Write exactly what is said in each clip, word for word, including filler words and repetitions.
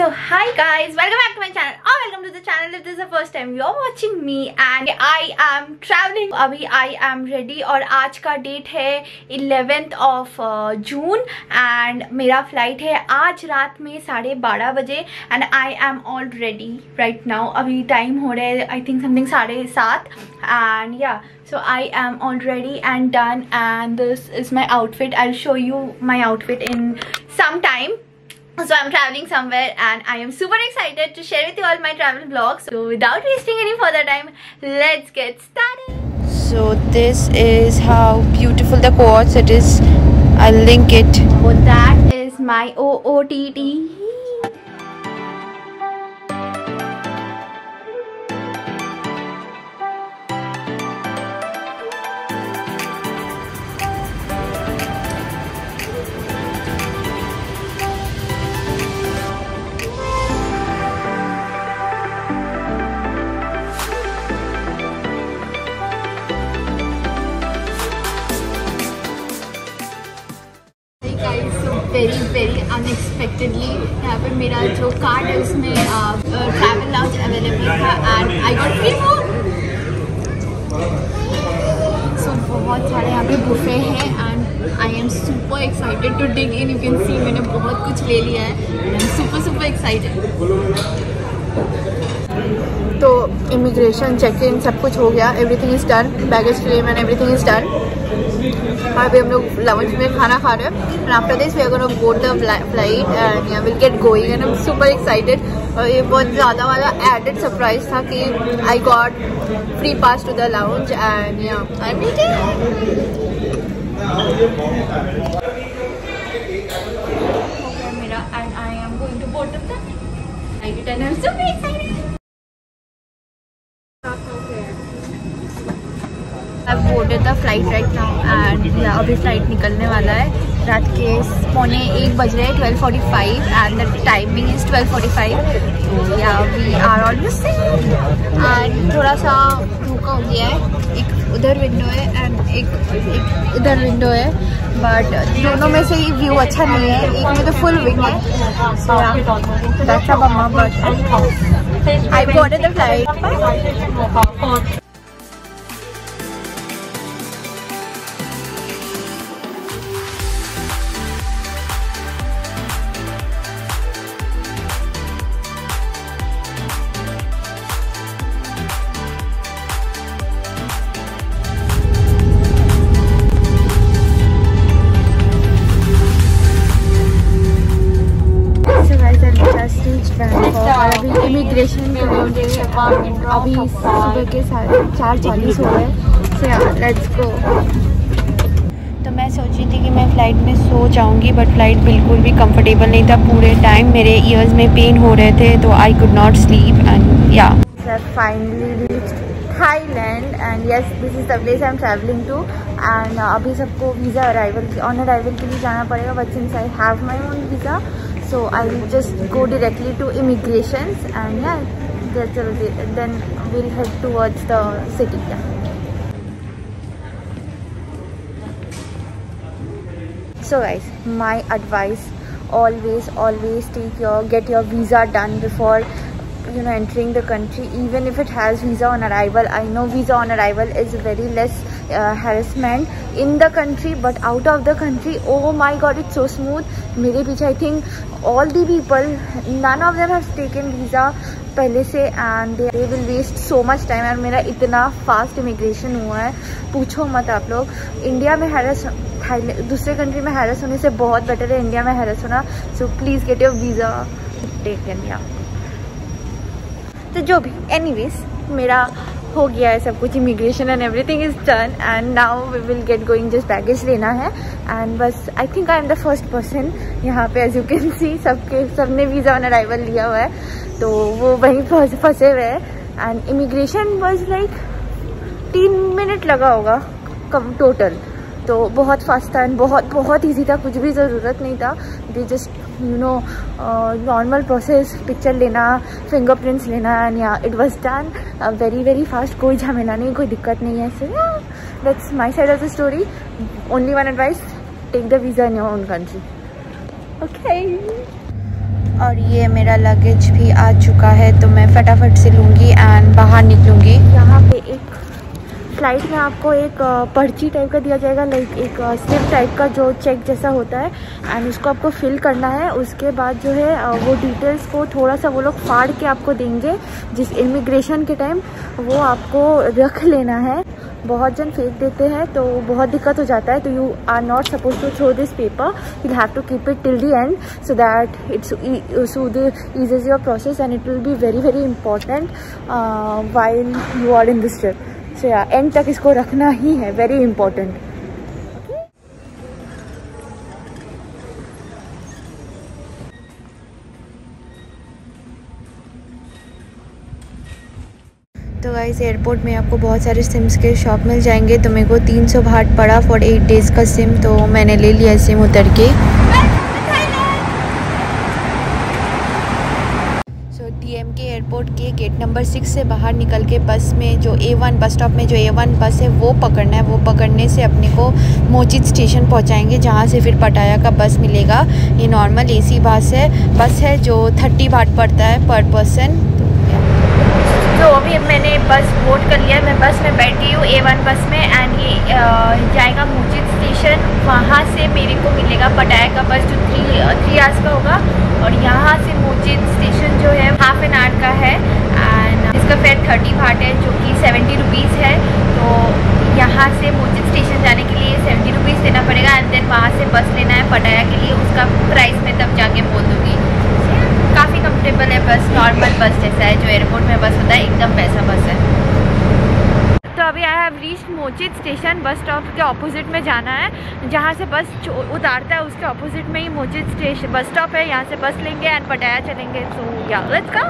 So hi guys, welcome back to my channel or welcome to the channel if this is the first time you're watching me and I am traveling. अभी I am ready और आज का date है eleventh of June and मेरा flight है आज रात में साढ़े बारह बजे and I am all ready right now. अभी टाइम हो रहा है आई थिंक समथिंग साढ़े सात एंड या so I am all ready and done and this is my outfit. I'll show you my outfit in some time. So I'm traveling somewhere and I am super excited to share with you all my travel vlogs. So without wasting any further time, let's get started. So this is how beautiful the quads it is. I'll link it. So that is my O O T T. Very very unexpectedly यहाँ पे मेरा जो card है उसमें travel lounge available था and I got free food. So बहुत सारे यहाँ पे बुफे हैं and I am super excited to dig in. You can see मैंने बहुत कुछ ले लिया है and I am super super excited. तो इमिग्रेशन चेक इन सब कुछ हो गया. Everything is done. Baggage claim and everything is done. और अभी हम लोग लंच में खाना खा रहे हैं and after this we are gonna board the flight and yeah will get going and I am super excited. और ये बहुत ज़्यादा वाला एडेड सरप्राइज था कि I got free pass to the lounge and yeah I am मेरा and I am going to board the flight and I am super excited. I've boarded the flight right now and yeah, अभी फ्लाइट निकलने वाला है. रात के पौने एक बज रहे हैं twelve forty five and the timing is twelve forty five. Yeah we are almost and थोड़ा सा धोखा हो गया है. एक उधर विंडो है एंड एक एक इधर विंडो है बट दोनों में से व्यू अच्छा नहीं है. एक में तो फुल विंग है. So that's a bummer but I boarded the flight. और अभी इमिग्रेशन के अभी सुबह के साढ़े चार चालीस हो गए. So let's go. तो मैं सोची थी कि मैं फ़्लाइट में सो जाऊंगी बट फ्लाइट बिल्कुल भी कंफर्टेबल नहीं था. पूरे टाइम मेरे ईयर्स में पेन हो रहे थे तो I could not sleep and yeah finally reached Thailand and yes this is the place I am travelling to. एंड अभी सबको वीज़ा अराइवल ऑन अराइवल के लिए जाना पड़ेगा but since I have my own visa so I'll just go directly to immigrations and yeah that's it. Then we'll head towards the city. Yeah. So guys, my advice, always always take your get your visa done before you know entering the country. Even if it has visa on arrival, I know visa on arrival is very less uh, harassment in the country but out of the country, oh my god, it's so smooth. मेरे पीछे I think all the people, none of them have taken visa पहले से and they will waste so much time. और मेरा इतना fast immigration हुआ है पूछो मत आप लोग. इंडिया में हैरस दूसरे कंट्री में हैरस होने से बहुत बेटर है इंडिया में हैरस होना. So please get your visa taken. या तो जो भी एनीवेज मेरा हो गया है सब कुछ. Immigration and everything is done and now we will get going. Just baggage लेना है एंड बस. I think I am the first person यहाँ पे. एज यू कैन सी सबके सबने वीज़ा ऑन अराइवल लिया हुआ है तो वो वहीं फंसे हुए हैं. एंड इमिग्रेशन वाज लाइक तीन मिनट लगा होगा कम टोटल. तो बहुत फास्ट था एंड बहुत बहुत ईजी था. कुछ भी ज़रूरत नहीं था. They just you know normal process, picture लेना, फिंगरप्रिंट्स लेना and yeah it was done very very fast. कोई झमेला नहीं, कोई दिक्कत नहीं है. So yeah that's my side of the story. Only one advice, take the visa in your own country. Okay. और ये मेरा लगेज भी आ चुका है, तो मैं फटाफट से लूँगी एंड बाहर निकलूँगी। यहाँ पे एक फ्लाइट में आपको एक पर्ची टाइप का दिया जाएगा, लाइक एक स्लिप टाइप का जो चेक जैसा होता है, एंड उसको आपको फिल करना है। उसके बाद जो है वो डिटेल्स को थोड़ा सा वो लोग फाड़ के आपको देंगे, जिस इमिग्रेशन के टाइम वो आपको रख लेना है। बहुत जन फेंक देते हैं तो बहुत दिक्कत हो जाता है, तो you are not suppose to throw this paper, you have to keep it till the end so that it's so the eases your process and it will be very very important while you are in this trip. So yeah end तक इसको रखना ही है, very important. तो guys airport में आपको बहुत सारे सिम्स के शॉप मिल जाएंगे, तो मेरे को तीन सौ भाट पड़ा फॉर एट डेज़ का सिम, तो मैंने ले लिया सिम उतर के। सो डीएमके एयरपोर्ट के गेट नंबर सिक्स से बाहर निकल के बस में जो ए वन बस स्टॉप में जो ए वन बस है वो पकड़ना है। वो पकड़ने से अपने को मोचित स्टेशन पहुंचाएंगे, जहां से फिर पटाया का बस मिलेगा। ये नॉर्मल एसी बस है बस है जो थर्टी भाट पड़ता है पर पर्सन। तो अभी मैंने बस बोर्ड कर लिया है, मैं बस में बैठी हूँ ए वन बस में, एंड ये जाएगा मोचित स्टेशन। वहाँ से मेरे को मिलेगा पटाया का बस जो थ्री थ्री आवर्स का होगा, और यहाँ से मोचित स्टेशन जो है हाफ एन आवर का है, एंड इसका फेयर थर्टी भाट है जो कि सेवेंटी रुपीज़ है। तो यहाँ से मोचित स्टेशन जाने के लिए सेवेंटी रुपीज़ देना पड़ेगा, एंड देन वहाँ से बस लेना है पटाया के लिए। उसका प्राइस मैं तब जाके बोल दूँगी। काफ़ी कंफर्टेबल है बस, नॉर्मल बस जैसा है जो एयरपोर्ट में बस होता है, एकदम वैसा बस है। तो अभी I have reached Mochit station. Bus stop के ऑपोजिट में जाना है, जहाँ से बस उतारता है उसके ऑपोजिट में ही मोचित स्टेशन बस स्टॉप है। यहाँ से बस लेंगे एंड पटाया चलेंगे। सो या लेट्स गो।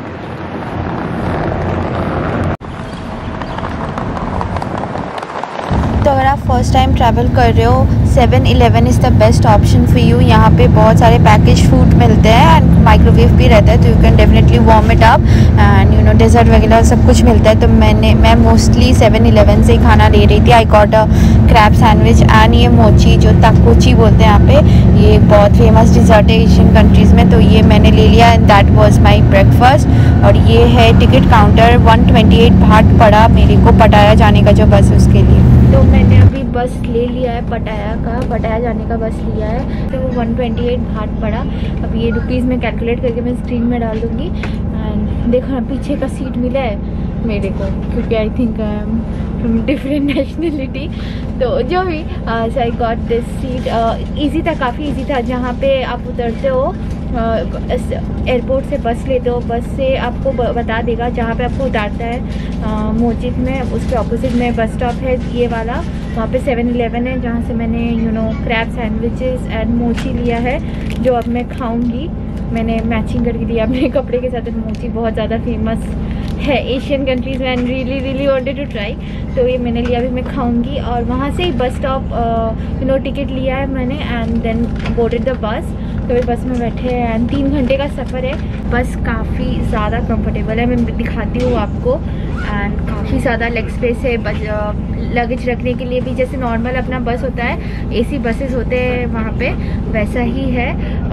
तो अगर आप फर्स्ट टाइम ट्रैवल कर रहे हो, seven eleven is the best option for you. यहाँ पे बहुत सारे पैकेज फूड मिलते हैं एंड माइक्रोवेव भी रहता है, तो you can definitely warm it up and you know dessert वगैरह सब कुछ मिलता है। तो मैंने मैं मोस्टली सेवन इलेवन से ही खाना ले रही थी। I got a crab sandwich and ये मोची जो ताकोची बोलते हैं यहाँ पे, ये बहुत फेमस डिज़र्ट है एशियन कंट्रीज़ में, तो ये मैंने ले लिया and that was my breakfast. और ये है ticket counter, one twenty eight baht पड़ा मेरे को पटाया जाने का जो बस है उसके लिए। तो मैंने अभी बस ले लिया है पटाया का, पटाया जाने का बस लिया है, तो वो वन ट्वेंटी एट भाट पड़ा। अब ये रुपीज़ में कैलकुलेट करके मैं स्क्रीन में डाल दूँगी। एंड देखो ना पीछे का सीट मिला है मेरे को, क्योंकि I think I am from different nationality, तो जो भी so I got this seat. Easy था, काफ़ी ईजी था। जहाँ पे आप उतरते हो एयरपोर्ट से बस लेते हो, बस से आपको बता देगा जहाँ पे आपको उतारता है मोचित में, उसके ऑपोजिट में बस स्टॉप है ये वाला। वहाँ पे सेवन इलेवन है जहाँ से मैंने you know crab sandwiches and mochi लिया है, जो अब मैं खाऊंगी। मैंने मैचिंग करके लिया अपने कपड़े के साथ। मोची बहुत ज़्यादा फेमस है एशियन कंट्रीज़ में and really really wanted to try, तो ये मैंने लिया, अभी मैं खाऊंगी। और वहाँ से ही bus stop you know ticket लिया है मैंने and then boarded the bus. तो ये बस में बैठे हैं एंड तीन घंटे का सफ़र है। बस काफ़ी ज़्यादा कंफर्टेबल है, मैं दिखाती हूँ आपको। एंड काफ़ी ज़्यादा लेग स्पेस है लगेज रखने के लिए भी, जैसे नॉर्मल अपना बस होता है, एसी बसेस होते हैं वहाँ पे, वैसा ही है।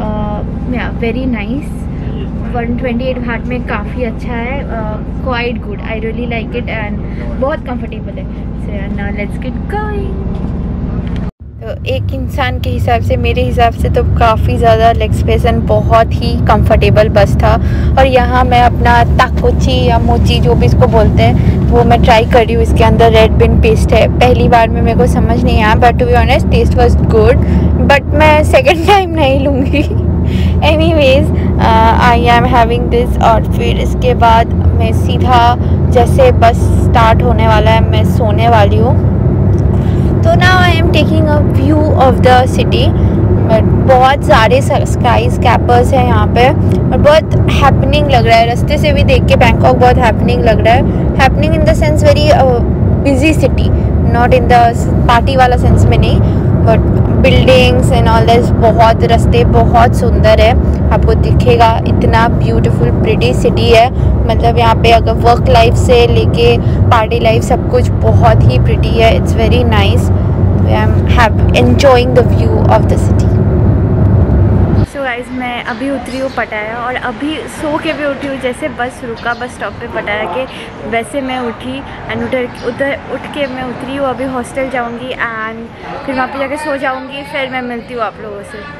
Very nice. One twenty eight baht में काफ़ी अच्छा है, quite good, I really like it and बहुत कंफर्टेबल है। So now let's get going. तो एक इंसान के हिसाब से, मेरे हिसाब से तो काफ़ी ज़्यादा लेग स्पेस एंड बहुत ही कंफर्टेबल बस था। और यहाँ मैं अपना ताकोची या मोची जो भी इसको बोलते हैं वो मैं ट्राई कर रही हूँ। इसके अंदर रेड बिन पेस्ट है। पहली बार में मेरे को समझ नहीं आया, but to be honest taste was good, but मैं सेकेंड टाइम नहीं लूँगी। Anyways I am having this. और फिर इसके बाद मैं सीधा जैसे बस स्टार्ट होने वाला है मैं सोने वाली हूँ। तो now I am taking a view of the city. बहुत सारे स्काई स्कैपर्स हैं यहाँ पे और बहुत हैपनिंग लग रहा है। रास्ते से भी देख के बैंकॉक बहुत हैपनिंग लग रहा है। Happening in the sense very busy city, not in the party वाला सेंस में नहीं, but buildings and all this. बहुत रास्ते बहुत सुंदर है, आपको दिखेगा इतना ब्यूटीफुल प्रिटी सिटी है। मतलब यहाँ पे अगर वर्क लाइफ से लेके पार्टी लाइफ सब कुछ बहुत ही प्रिटी है। It's very nice. I am have enjoying the view of the city. So guys मैं अभी उतरी हूँ पटाया और अभी सो के भी उठी हूँ। जैसे बस रुका बस स्टॉप पे पटाया के वैसे मैं उठी एंड उधर उधर उठ के मैं उतरी हूँ। अभी हॉस्टल जाऊँगी एंड फिर वहाँ पे जाके सो जाऊँगी। फिर मैं मिलती हूँ आप लोगों से।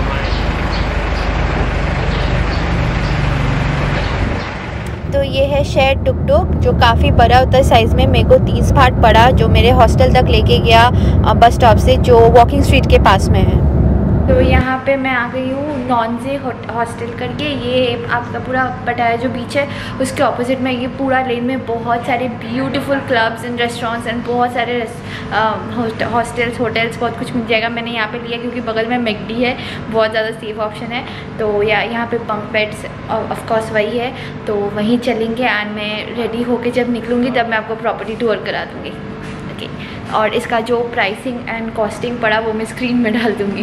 तो ये है शेयर टुक टुक जो काफ़ी बड़ा होता है साइज़ में। मेरे को तीस भाट पड़ा जो मेरे हॉस्टल तक लेके गया बस स्टॉप से, जो वॉकिंग स्ट्रीट के पास में है। तो यहाँ पे मैं आ गई हूँ नॉनजे हॉस्टल करके। ये आपका पूरा पटाया जो बीच है उसके ऑपोजिट में ये पूरा लेन में बहुत सारे beautiful clubs and restaurants and बहुत सारे हॉस्टल्स होटल्स बहुत कुछ मिल जाएगा। मैंने यहाँ पे लिया क्योंकि बगल में मैकडी है, बहुत ज़्यादा सेफ ऑप्शन है। तो या यहाँ पे बंक बेड्स ऑफकोर्स वही है, तो वहीं चलेंगे एंड मैं रेडी होके जब निकलूँगी तब मैं आपको प्रॉपर्टी टूर करा दूँगी। ओके, और इसका जो प्राइसिंग एंड कॉस्टिंग पड़ा वो मैं स्क्रीन में डाल दूँगी।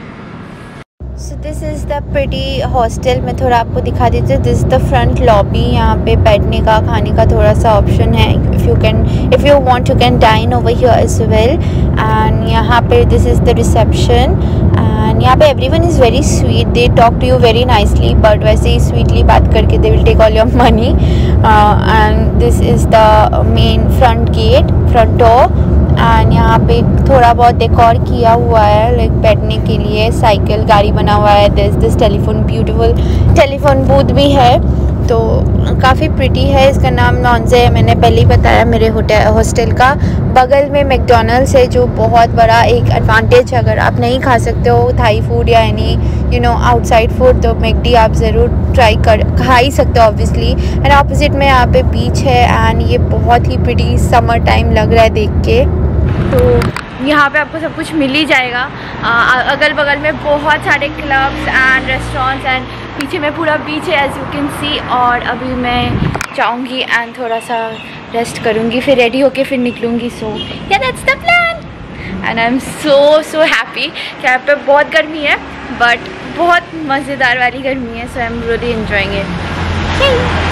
So this is the pretty hostel. मैं थोड़ा आपको दिखा देती हूँ। This is the front lobby. यहाँ पे बैठने का खाने का थोड़ा सा ऑप्शन है। If you can if you want you can dine over here as well. And यहाँ पे this is the reception and यहाँ पे everyone is very sweet. They talk to you very nicely, but वैसे ही sweetly बात करके they will take all your money. And this is the main front gate, front door. And यहाँ पे थोड़ा बहुत डेकोर किया हुआ है लाइक बैठने के लिए, साइकिल गाड़ी बना हुआ है। This this telephone, beautiful telephone booth भी है, तो काफ़ी प्रिटी है। इसका नाम नॉनजे है, मैंने पहले ही बताया मेरे होटल हॉस्टल का। बगल में मैकडॉनल्ड्स है जो बहुत बड़ा एक एडवांटेज है। अगर आप नहीं खा सकते हो थाई फूड या any you know outside food तो मैकडी आप ज़रूर ट्राई कर खा ही सकते हो ऑब्वियसली। एंड ऑपोजिट में यहाँ पे बीच है एंड ये बहुत ही प्रिटी समर टाइम लग रहा है देख के। तो यहाँ पे आपको सब कुछ मिल ही जाएगा। अगल बगल में बहुत सारे क्लब्स एंड रेस्टोरेंट्स एंड पीछे में पूरा बीच है एज यू कैन सी। और अभी मैं जाऊँगी एंड थोड़ा सा रेस्ट करूँगी, फिर रेडी होके फिर निकलूँगी। So yeah that's the plan and I am so so happy कि यहाँ पे बहुत गर्मी है बट बहुत मज़ेदार वाली गर्मी है। So I am really enjoying it.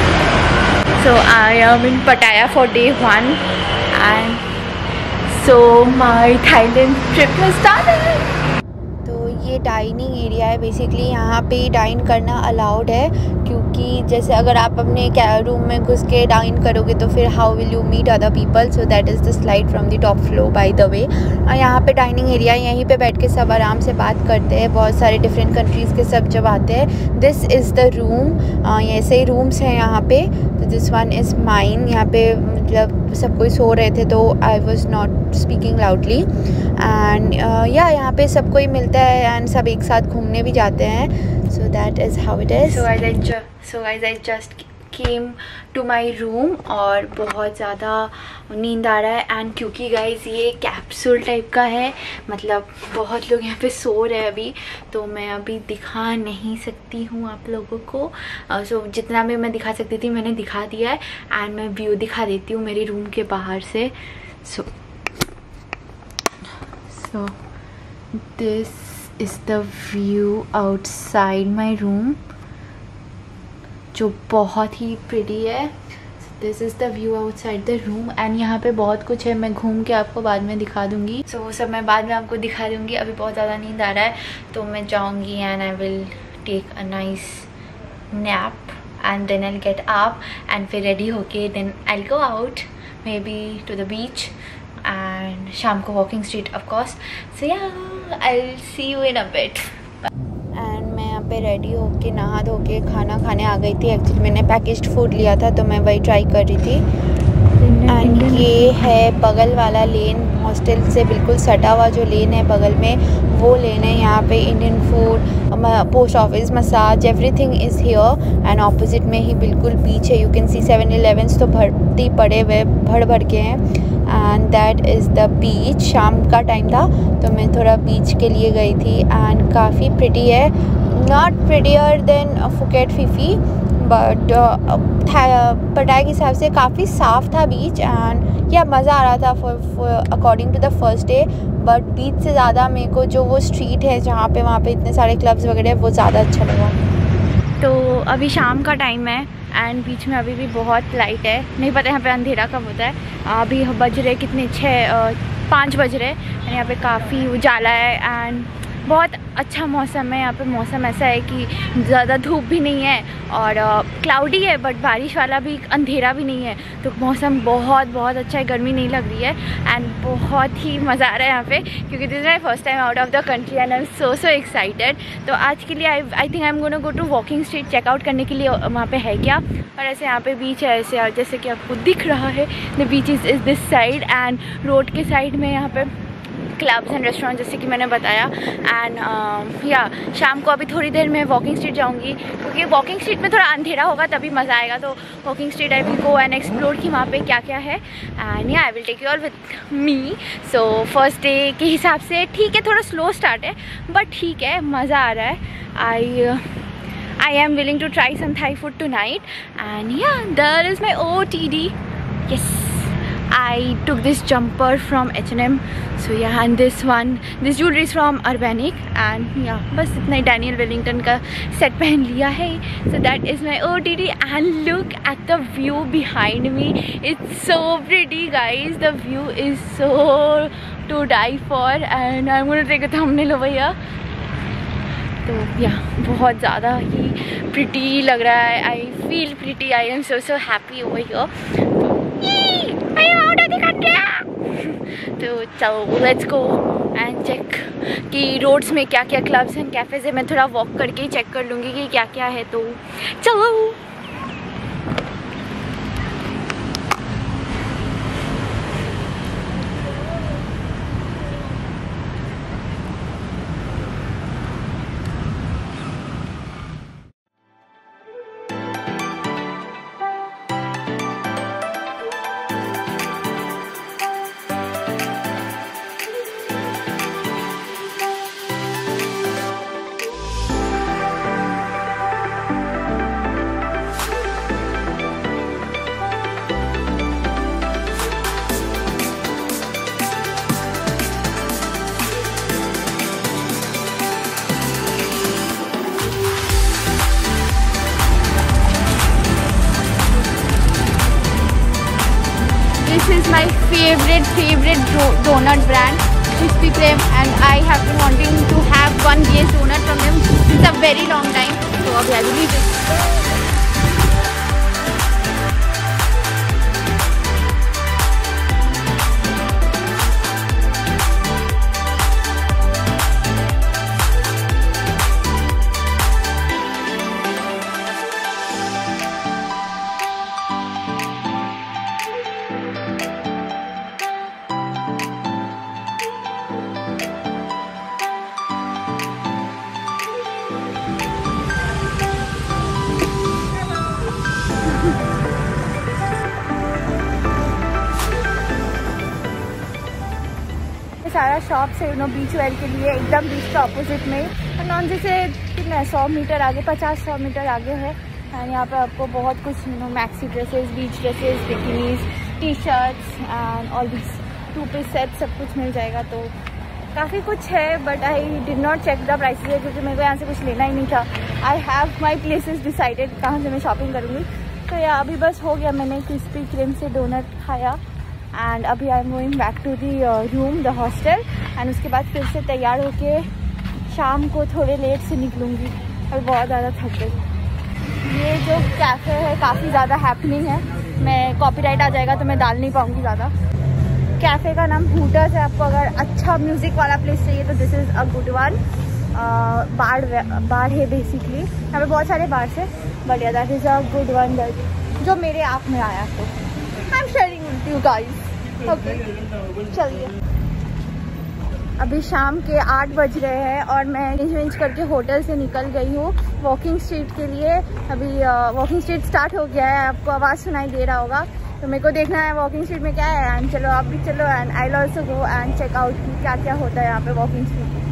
So I am in Pattaya for day one and so my Thailand trip has started. तो ये डाइनिंग एरिया है बेसिकली। यहाँ पे डाइन करना अलाउड है क्योंकि जैसे अगर आप अपने रूम में घुस के डाइन करोगे तो फिर how will you meet other people. So that is the slide from the top floor by the way. और यहाँ पे डाइनिंग एरिया, यहीं पे बैठ के सब आराम से बात करते हैं। बहुत सारे डिफरेंट कंट्रीज़ के सब जब आते हैं। दिस इज़ द रूम, ऐसे ही रूम्स हैं यहाँ पे। तो दिस वन इज़ माइन। यहाँ पे मतलब सब कोई सो रहे थे तो I was not speaking loudly and yeah यहाँ पे सब कोई मिलता है एंड सब एक साथ घूमने भी जाते हैं। So that is how it is. So guys I so guys I just came to my room और बहुत ज़्यादा नींद आ रहा है। एंड क्योंकि गाइस ये कैप्सूल टाइप का है, मतलब बहुत लोग यहाँ पे सो रहे हैं अभी, तो मैं अभी दिखा नहीं सकती हूँ आप लोगों को। सो uh, so, जितना भी मैं दिखा सकती थी मैंने दिखा दिया है। एंड मैं व्यू दिखा देती हूँ मेरे रूम के बाहर से। So so this is the view outside my room जो बहुत ही प्रिटी है। This is the view outside the room and यहाँ पे बहुत कुछ है, मैं घूम के आपको बाद में दिखा दूँगी। सो so, वो सब मैं बाद में आपको दिखा दूँगी। अभी बहुत ज़्यादा नींद आ रहा है तो मैं जाऊँगी and I will take a nice nap and then I get up and फिर रेडी होके then I go out maybe to the beach and शाम को walking street of course. So yeah I will see you in a bit. And मैं यहाँ पे ready होके नहा धो के खाना खाने आ गई थी। एक्चुअली मैंने पैकेज्ड फूड लिया था तो मैं वही ट्राई कर रही थी। एंड ये है बगल वाला लेन, हॉस्टल से बिल्कुल सटा हुआ जो लेन है बगल में वो लेन है। यहाँ पे Indian food, post office, massage, everything is here. And opposite में ही बिल्कुल बीच है। You can see seven elevens तो भरती पड़े हुए भर भर के हैं and that is the beach. शाम का टाइम था तो मैं थोड़ा बीच के लिए गई थी एंड काफ़ी प्रिटी है। Not prettier than Phuket Phi Phi but Pattaya के हिसाब से काफ़ी साफ़ था बीच एंड या मज़ा आ रहा था for according to the first day. But beach से ज़्यादा मेरे को जो वो स्ट्रीट है जहाँ पे वहाँ पे इतने सारे क्लब्स वगैरह वो ज़्यादा अच्छा लगा। तो अभी शाम का टाइम है एंड बीच में अभी भी बहुत लाइट है। नहीं पता यहाँ पे अंधेरा कब होता है। अभी बज रहे कितने, छः पाँच बज रहे हैं। यहाँ पे काफ़ी उजाला है एंड बहुत अच्छा मौसम है यहाँ पे। मौसम ऐसा है कि ज़्यादा धूप भी नहीं है और क्लाउडी है, बट बारिश वाला भी, अंधेरा भी नहीं है, तो मौसम बहुत बहुत अच्छा है। गर्मी नहीं लग रही है एंड बहुत ही मज़ा आ रहा है यहाँ पे, क्योंकि this is my first time out of the country and I am so so excited. तो आज के लिए I I think I am gonna go to walking street, check out करने के लिए वहाँ पे है क्या। और ऐसे यहाँ पे बीच है ऐसे, और जैसे कि आपको दिख रहा है the beach is is this side and road के साइड में यहाँ पे क्लब्स एंड रेस्टोरेंट, जैसे कि मैंने बताया। एंड या uh, शाम को अभी थोड़ी देर में वॉकिंग स्ट्रीट जाऊंगी, क्योंकि वॉकिंग स्ट्रीट में थोड़ा अंधेरा होगा तभी मज़ा आएगा। तो walking street I will go and explore कि वहाँ पे क्या क्या है and yeah I will take you all with me. So first day के हिसाब से ठीक है, थोड़ा स्लो स्टार्ट है बट ठीक है, मज़ा आ रहा है। आई I am willing to try some Thai food tonight, and yeah, there is my O T D. Yes, I took this jumper from H and M. So yeah, and this one, this jewelry is from Urbanic, and yeah, बस इतना ही Daniel Wellington का set पहन लिया है। So that is my O T D, and look at the view behind me. It's so pretty, guys. The view is so to die for, and I'm gonna take a thumbnail over here. तो या बहुत ज़्यादा ही pretty लग रहा है। I feel pretty, I am so so happy over here. तो चलो let's go and check कि रोड्स में क्या क्या क्लब्स एंड कैफ़ेज़ है। मैं थोड़ा वॉक करके चेक कर लूँगी कि क्या क्या है, तो चलो। This is my favorite favorite donut brand, Krispy Kreme, and I have been wanting to have one glazed donut from them since a very long time. So abhi I will eat it. सारा shop है, you know, beach wear के लिए एकदम बीच के opposite में। और लॉन्जी से कितना सौ मीटर आगे, पचास सौ मीटर आगे है। एंड यहाँ पे आपको बहुत कुछ, you know, maxi dresses, beach dresses, bikinis, T shirts and all this two piece set सब कुछ मिल जाएगा। तो काफ़ी कुछ है, but I did not check the prices, क्योंकि मेरे को यहाँ से कुछ लेना ही नहीं था। I have my places decided कहाँ से मैं शॉपिंग करूँगी। तो यार अभी बस हो गया, मैंने क्रिस्पी क्रीम से डोनट खाया एंड अभी I am going back to the room, the hostel, and उसके बाद फिर से तैयार होके शाम को थोड़े लेट से निकलूँगी और बहुत ज़्यादा थक गई। ये जो कैफ़े है काफ़ी ज़्यादा हैपनिंग है, मैं कॉपीराइट आ जाएगा तो मैं डाल नहीं पाऊँगी ज़्यादा। कैफ़े का नाम हूटर्स है। आपको अगर अच्छा म्यूज़िक वाला प्लेस चाहिए तो this is a good one. Bar bar है बेसिकली, यहाँ पे बहुत सारे बार्स है, but yeah that is a good one that जो मेरे आप में आया। तो I am sharing with you guys. Okay चलिए, अभी शाम के आठ बज रहे हैं और मैं चेंज वेंज करके होटल से निकल गई हूँ वॉकिंग स्ट्रीट के लिए। अभी वॉकिंग स्ट्रीट स्टार्ट हो गया है, आपको आवाज़ सुनाई दे रहा होगा। तो मेरे को देखना है वॉकिंग स्ट्रीट में क्या है, एंड चलो आप भी चलो, and I will also go and check out कि क्या क्या होता है यहाँ पे वॉकिंग स्ट्रीट में।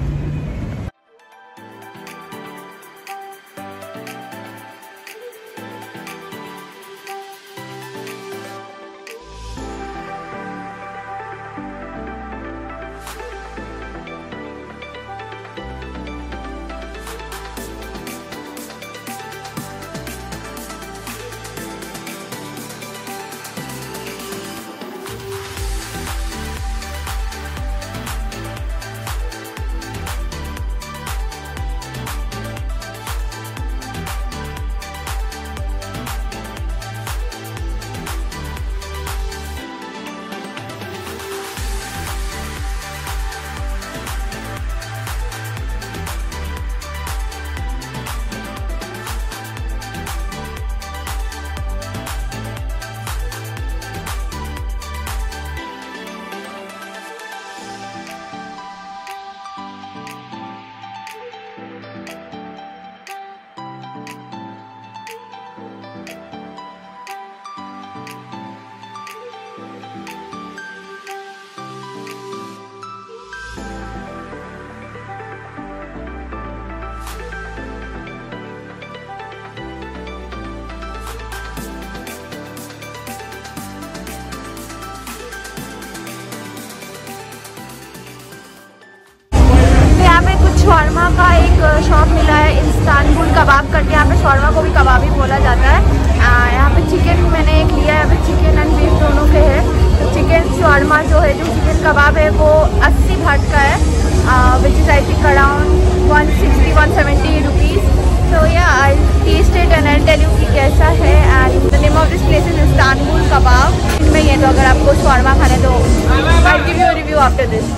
शॉर्मा का एक शॉप मिला है, इस्तानबुल कबाब करके। यहाँ पे शॉर्मा को भी कबाब ही बोला जाता है। यहाँ पे चिकन मैंने एक लिया है, अभी चिकन एंड बीफ दोनों के है। तो चिकन शॉर्मा जो है, जो चिकन कबाब है वो अस्सी भाट का है, which is I think around one sixty one seventy rupees. तो yeah I taste it and I tell you कि कैसा है। And the name of this place is Istanbul kebab. इनमें ये, तो अगर आपको शॉर्मा खाने तो I give you review after this.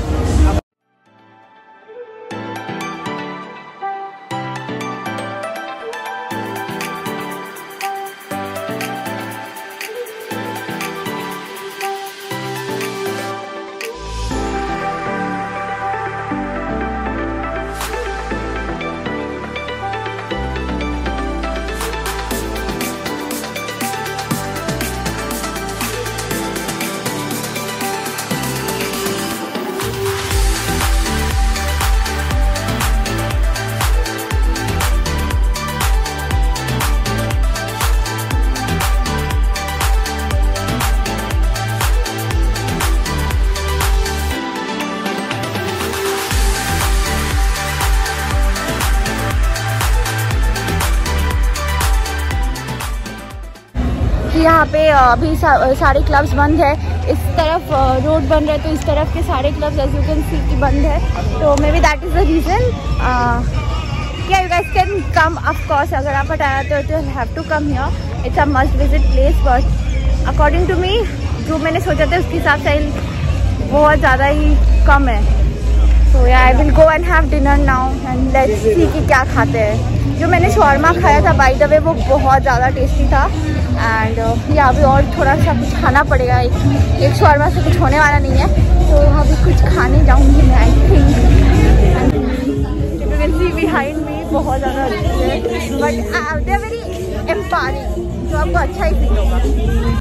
यहाँ पे अभी सा, सारे क्लब्स बंद है। इस तरफ रोड बन रहा है, तो इस तरफ के सारे clubs as you can see की बंद है। तो maybe that is the reason. क्या you guys can come of course, अगर आप हटाया तो you have to come here. It's a must visit place, but according to me जो मैंने सोचा था उसके हिसाब से बहुत ज़्यादा ही कम है। So yeah I will go and have dinner now and let's see कि क्या खाते हैं। जो मैंने शॉर्मा खाया था बाय द वे वो बहुत ज़्यादा टेस्टी था। एंड uh, यहाँ भी और थोड़ा सा कुछ खाना पड़ेगा, एक एक शॉर्मा से कुछ होने वाला नहीं है। तो यहाँ भी कुछ खाने जाऊँगी मैं I think. You can see behind me बहुत ज़्यादा अच्छी है, but they are very empowering, जो आपको अच्छा ही फील होगा।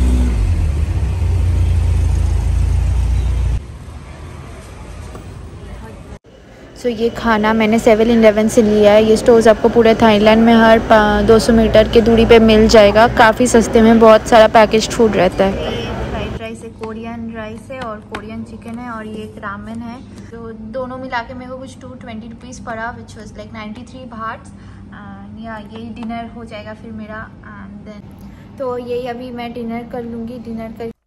सो so, ये खाना मैंने सेवन इलेवन से लिया है। ये स्टोर्स आपको पूरे थाईलैंड में हर दो सौ मीटर की दूरी पे मिल जाएगा। काफ़ी सस्ते में बहुत सारा पैकेज फूड रहता है। फ्राइड राइस है, कोरियन राइस है और कोरियन चिकन है, और ये एक रामेन है। तो दोनों मिला के मेरे को कुछ टू ट्वेंटी रुपीज़ पड़ा, which was like ninety three bahts. And yeah यही डिनर हो जाएगा फिर मेरा। एंड देन तो यही अभी मैं डिनर कर लूँगी। डिनर कर